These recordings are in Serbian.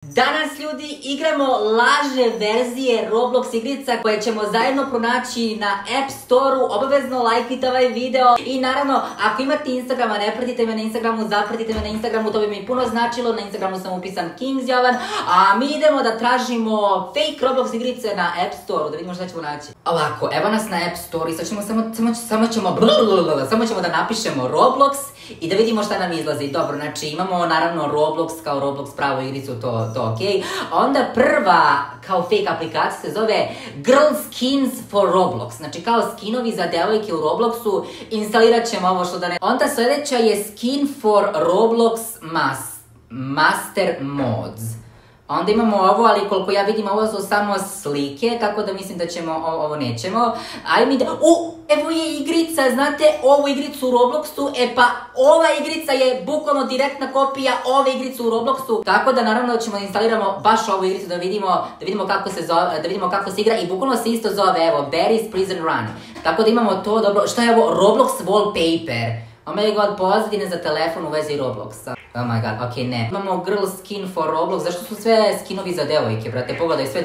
Danas ljudi igramo lažne verzije Roblox igrica koje ćemo zajedno pronaći na App Store-u. Obavezno lajkite ovaj video i naravno ako imate Instagrama, ne pratite me na Instagramu, zapratite me na Instagramu, to bi mi puno značilo. Na Instagramu sam upisan Kings Jovan, a mi idemo da tražimo fake Roblox igrice na App Store-u, da vidimo šta ćemo naći. Ovako, evo nas na App Store i sad ćemo samo ćemo da napišemo Roblox i da vidimo šta nam izlazi. Dobro, znači imamo naravno Roblox kao Roblox pravu igricu, to okej. Onda prva kao fake aplikacija se zove Girl Skins for Roblox, znači kao skinovi za devojke u Robloxu. Instalirat ćemo ovo što da ne... Onda sljedeća je Skin for Roblox Master Mods. Onda imamo ovo, ali koliko ja vidim ovo su samo slike, tako da mislim da ćemo, ovo nećemo. Ajde mi da... Evo je igrica, znate ovu igricu u Robloxu, e pa ova igrica je bukvalno direktna kopija ove igrice u Robloxu. Tako da naravno ćemo da instaliramo baš ovu igricu da vidimo kako se zove, da vidimo kako se igra i bukvalno se isto zove, evo, Barry's Prison Run. Tako da imamo to, dobro, šta je ovo? Roblox Wallpaper. Oh my god, pozadine za telefon u vezi Robloxa. Oh my god, okej, ne. Imamo Girl Skin for Roblox, zašto su sve skinovi za devojke, brate? Pogledaj, sve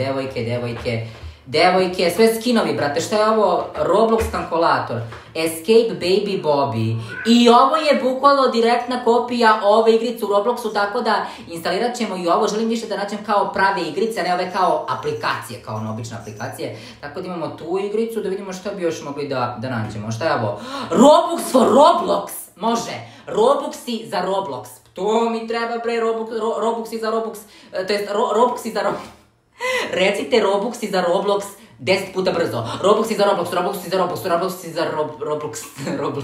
devojke, sve skinovi, brate. Šta je ovo? Roblox kalkulator. Escape Baby Bobby. I ovo je bukvalno direktna kopija ove igrice u Robloxu, tako da instalirat ćemo i ovo. Želim više da nađem kao prave igrice, a ne ove kao aplikacije, kao ono obične aplikacije. Tako da imamo tu igricu, da vidimo šta bi još mogli da nađemo. Šta je ovo? Robux for Roblox! Može. Robuxi za Roblox. To mi treba pre Robuxi za Robux. To jest Robuxi za Roblox. Recite Robuxi za Roblox 10 puta brzo. Robuxi za Roblox, Robuxi za Roblox, Robuxi za Roblox.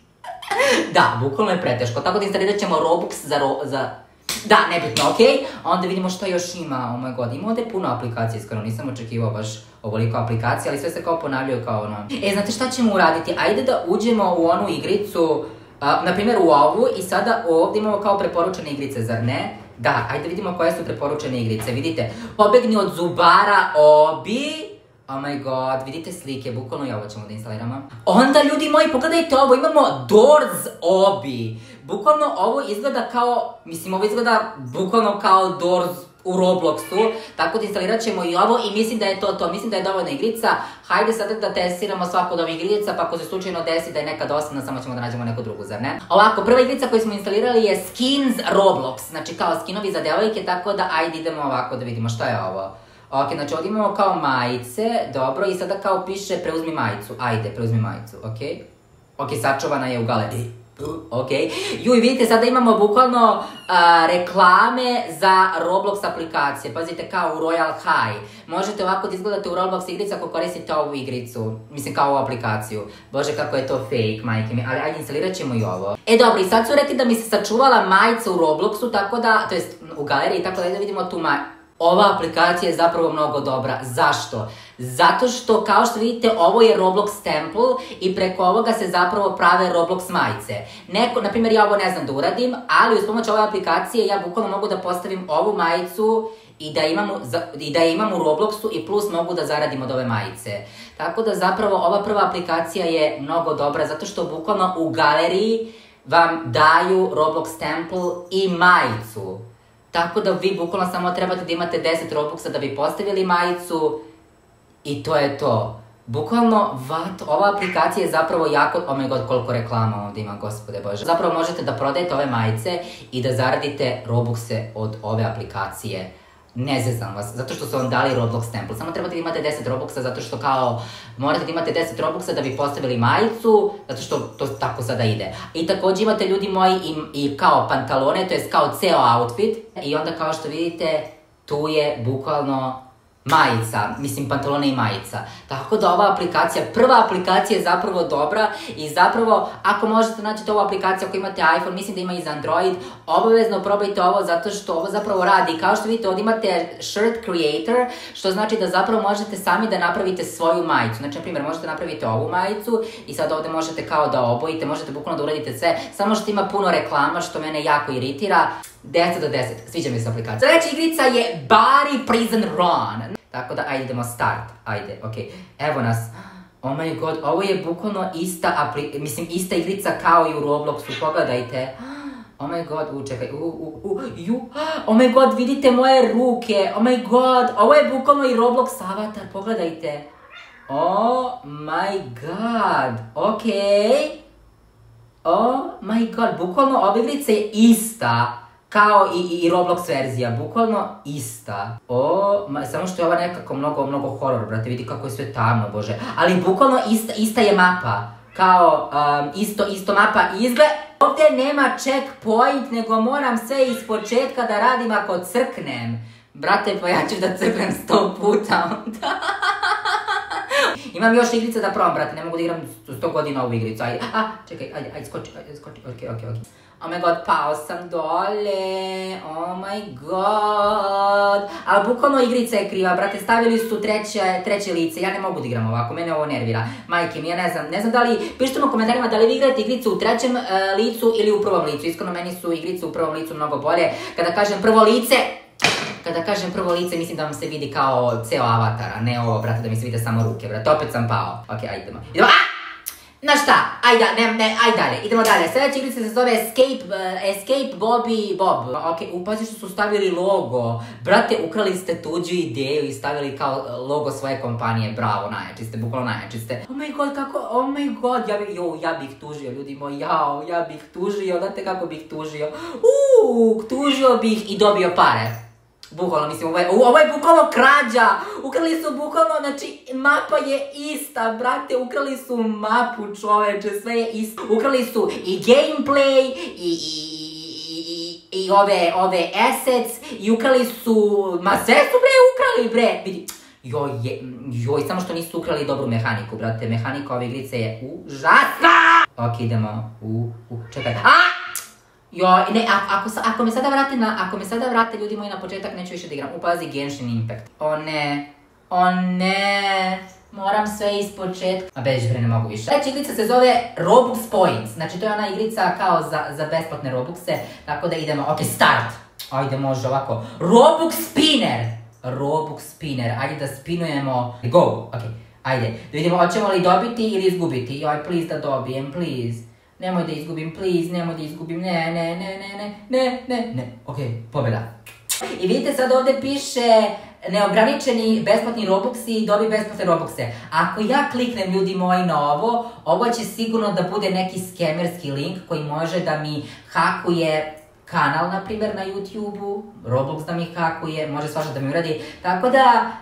Da, bukvalno je preteško. Tako da instalirat ćemo Robux za... Da, nebitno, okej. Onda vidimo šta još ima. Oh my god, ima ovdje puno aplikacija, iskreno. Nisam očekivao baš ovoliko aplikacija, ali sve se kao ponavljaju kao ono... Znate šta ćemo uraditi? Ajde da uđemo u onu igricu, na primjer u ovu, i sada ovdje imamo kao preporučene igrice, zar ne? Da, ajde vidimo koje su preporučene igrice. Vidite, pobegni od zubara Obi. Oh my god, vidite slike, bukvalno i ovo ćemo da instaliramo. Onda ljudi moji, pogledajte ovo, imamo Doors Obi. Bukvalno ovo izgleda kao, ovo izgleda bukvalno kao Doors u Robloxu, tako da instalirat ćemo i ovo i mislim da je to, mislim da je dovoljna igrica. Hajde sada da testiramo svaku od ovih igrica, pa ako se slučajno desi da je neka dosadna, samo ćemo da nađemo neku drugu, zar ne? Ovako, prva igrica koju smo instalirali je Skins Roblox, znači kao skinovi za devojke, tako da ajde idemo ovako da vidimo šta je ovo. Ok, znači ovdje imamo kao majice, dobro, i sada kao piše preuzmi majicu, ajde, preuzmi majicu, ok? Ok, sačuvana je u galeriji. Okej. Juj, vidite, sada imamo bukvalno reklame za Roblox aplikacije. Pazite, kao u Royal High. Možete ovako da izgledate u Roblox igricu ako koristite ovu igricu. Mislim, kao ovu aplikaciju. Bože, kako je to fake, majke mi. Ali ajde, instalirat ćemo i ovo. Dobro, i sad su rekli da mi se sačuvala majica u Robloxu, tako da, to jest u galeriji, tako da vidimo tu majicu. Ova aplikacija je zapravo mnogo dobra. Zašto? Zato što, kao što vidite, ovo je Roblox Temple i preko ovoga se zapravo prave Roblox majice. Na primjer, ja ovo ne znam da uradim, ali uz pomoć ove aplikacije ja bukvalno mogu da postavim ovu majicu i da je imam u Robloxu i plus mogu da zaradim od ove majice. Tako da zapravo ova prva aplikacija je mnogo dobra zato što bukvalno u galeriji vam daju Roblox Temple i majicu. Tako da vi bukvalno samo trebate da imate 10 Robuxa da bi postavili majicu i to je to. Bukvalno, ova aplikacija je zapravo jako... Oh my god, koliko reklama ovdje ima, gospode bože. Zapravo možete da prodajete ove majice i da zaradite Robuxe od ove aplikacije. Ne zezam vas, zato što su vam dali Roblox Temple. Samo trebate da imate 10 Robuxa zato što kao morate da imate 10 Robuxa da bi postavili majicu, zato što to tako sada ide. I također imate ljudi moji i kao pantalone, to je kao ceo outfit. I onda kao što vidite, tu je bukvalno majica, mislim pantalone i majica. Tako da ova aplikacija, prva aplikacija je zapravo dobra i zapravo ako možete naći ovu aplikaciju ako imate iPhone, mislim da ima i za Android, obavezno probajte ovo zato što ovo zapravo radi. Kao što vidite ovdje imate Shirt Creator, što znači da zapravo možete sami da napravite svoju majicu. Znači, na primjer, možete napraviti ovu majicu i sad ovdje možete kao da obojite, možete bukvalno da uradite sve, samo što ima puno reklama što mene jako iritira. 10 od 10, sviđa mi se aplikacija. Sljedeća igrica je Barry's Prison Run. Tako da, ajde idemo start, ajde, okej. Evo nas. Oh my god, ovo je bukvalno ista igrica kao i u Robloxu, pogledajte. Oh my god, čekaj, oh my god, vidite moje ruke, oh my god, ovo je bukvalno i Roblox avatar, pogledajte. Oh my god, okej. Oh my god, bukvalno ova igrica je ista kao i Roblox verzija, bukvalno ista. Samo što je ova nekako mnogo horor, brate, vidi kako je sve tamno, bože. Ali bukvalno ista je mapa, kao isto mapa izgled. Ovdje nema checkpoint, nego moram sve iz početka da radim ako crknem. Brate, pa ja ću da crknem 100 puta onda. Imam još igrica da probam, brate, ne mogu da igram 100 godina ovu igricu, ajde. Čekaj, ajde, skoči, okej. Oh my god, pao sam dole, oh my god. Ali bukvalno igrica je kriva, brate, stavili su treće lice, ja ne mogu da igram ovako, mene ovo nervira. Majke mi, ja ne znam da li, pišite u komentarima da li vi igrate igricu u trećem licu ili u prvom licu. Iskreno, meni su igrice u prvom licu mnogo bolje. Kada kažem prvo lice, mislim da vam se vidi kao ceo avatar, a ne ovo, brate, da mi se vide samo ruke, brate, opet sam pao. Okej, ajde, idemo. Znaš šta, ajde dalje, idemo dalje. Sljedeća igrica se zove Escape Bobby Bob. Okej, pazi što su stavili logo. Brate, ukrali ste tuđu ideju i stavili kao logo svoje kompanije. Bravo, najjači ste, bukvalno najjači ste. Oh my god, oh my god, ja bih tužio, ljudi moji, ja bih tužio, znate kako bih tužio? Tužio bih i dobio pare. Bukvalno, mislim, ovo je bukvalno krađa. Ukrali su bukvalno, znači, mapa je ista, brate, ukrali su mapu, čoveče, sve je isto. Ukrali su i gameplay, i ove assets, i ukrali su, sve su ukrali, vidi. Joj, samo što nisu ukrali dobru mehaniku, brate, mehanika ove igrice je užasna! Ok, idemo, čekaj, joj, ne, ako me sada vrate ljudi moji na početak, neću više da igram. Pazi, Genshin Impact. O ne, moram sve iz početka. Beži bre, ne mogu više. Sljedeća igrica se zove Robux Points. Znači, to je ona igrica kao za besplatne Robuxe. Tako da idemo, ok, start. Ajde, može ovako. Robux Spinner. Ajde da spinujemo. Go, ok, ajde. Da vidimo, hoćemo li dobiti ili izgubiti. Joj, please da dobijem, please. Nemoj da izgubim, please, ne. Okej, pobjeda. I vidite, sad ovdje piše neograničeni besplatni Robuxi, dobi besplatne Robuxe. Ako ja kliknem, ljudi moji, na ovo će sigurno da bude neki skemerski link koji može da mi hakuje kanal, na primjer, na YouTube-u, Roblox da mi hakuje, može svašta da mi uradi. Tako da,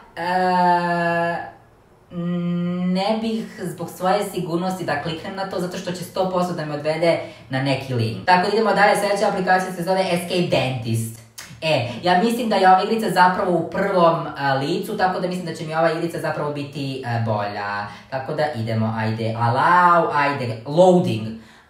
ne bih zbog svoje sigurnosti da kliknem na to, zato što će 100% da me odvede na neki link. Tako da idemo dalje, sljedeća aplikacija se zove Escape Dentist. Ja mislim da je ova igrica zapravo u prvom licu, tako da mislim da će mi ova igrica zapravo biti bolja. Tako da idemo, ajde, allow, ajde, loading.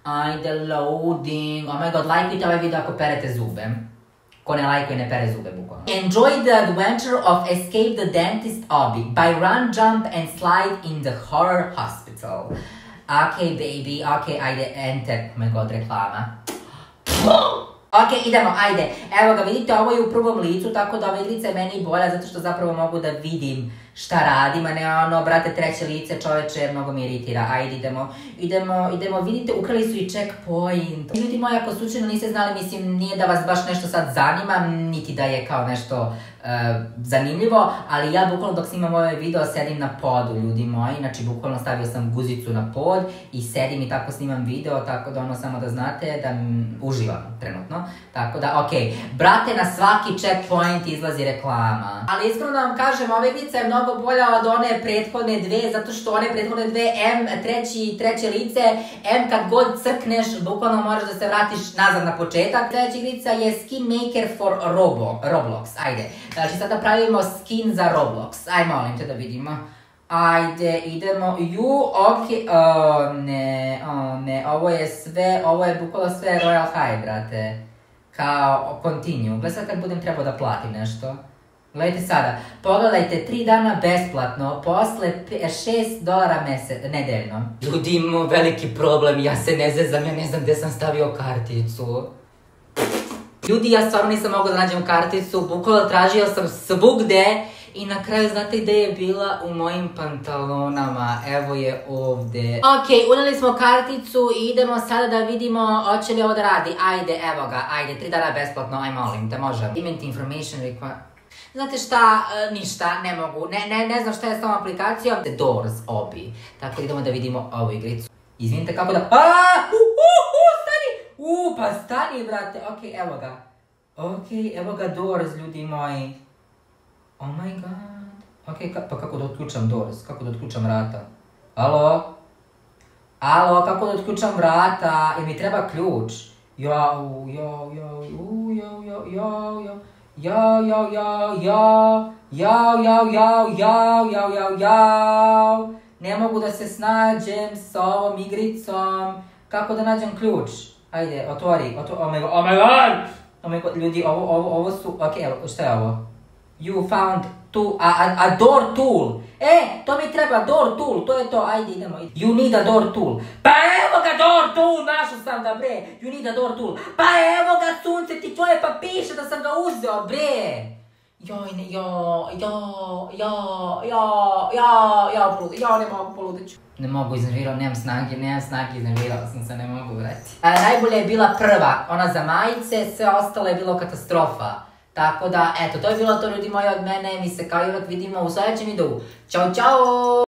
Oh my god, lajkujte ovaj video ako perete zube. Ko ne lajkuje, ne pere zube, bukvalno. Enjoy the adventure of Escape the Dentist Obby by run, jump and slide in the horror hospital. Okay, baby, okay, ajde, enter. Oh my god, reklama. Ok, idemo, ajde. Evo ga, vidite, ovo je u prvom licu, tako da ova igrica je meni bolja, zato što zapravo mogu da vidim šta radim, a ne ono, brate, treće lice, čoveče, mnogo mi iritira. Ajde, idemo, vidite, ukrali su i checkpoint. Ljudi moji, ako slučajno niste znali, mislim, nije da vas baš nešto sad zanima, niti da je kao nešto zanimljivo, ali ja bukvalno dok snimam ovaj video sedim na podu, ljudi moji, znači bukvalno stavio sam guzicu na pod i sedim i tako snimam video, tako da ono samo da znate da uživam trenutno, tako da okej, brate, na svaki checkpoint izlazi reklama. Ali iskreno da vam kažem, ova igrica je mnogo bolja od one prethodne dve, zato što one prethodne dve, treće lice, kad god crkneš, bukvalno moraš da se vratiš nazad na početak. Sljedeća igrica je Skin Maker for Roblox, ajde. Znači sada pravimo skin za Roblox. Aj, molim te da vidimo. Ajde, idemo. Ovo je sve, ovo je bukvalo sve Royal High, brate. Kao continue. Gledaj sad kad budem trebao da platim nešto. Gledajte sada, pogledajte, 3 dana besplatno, posle $6 nedeljno. Ljudi, imamo veliki problem, ja se ne zezam, ja ne znam gde sam stavio karticu. Ljudi, ja stvarno nisam mogla da nađem karticu, bukvalno tražio sam svugde I na kraju, znate gde je bila? U mojim pantalonama. Evo je ovde. Ok, uneli smo karticu i idemo sada da vidimo hoće li ovo da radi. Ajde, evo ga, ajde, 3 dana besplatno, aj molim te, možemo. Event information require... Znate šta, ništa, ne mogu, ne znam šta je s tom aplikacijom. The Doors, obi. Tako idemo da vidimo ovu igricu. Izvinite kako da... Stani! Pa stani, brate. Ok, evo ga. Ok, evo ga Doors, ljudi moji. Oh my god. Ok, pa kako da otključam Doors? Kako da otključam vrata? Alo? Alo, kako da otključam vrata? Jer mi treba ključ. Ne mogu da se snađem s ovom igricom. Kako da nađem ključ? Ajde, otvori. Oh my god, ljudi, ovo su... Ok, evo, šta je ovo? You found a door tool. To mi treba, door tool, to je to, ajde idemo. You need a door tool. Pa evo ga door tool, našao sam ga bre. You need a door tool. Pa evo ga sunce ti čuje, pa piše da sam ga uzeo bre. Ne mogu, poludeću. Ne mogu, iznervirao, nemam snage, iznervirao sam se, ne mogu vrati. Najbolja je bila prva, ona za majice, sve ostalo je bilo katastrofa. Tako da, eto, to je bilo to ljudi moji od mene, mi se kao i uvek vidimo u sledećem videu. Ćao, ćao!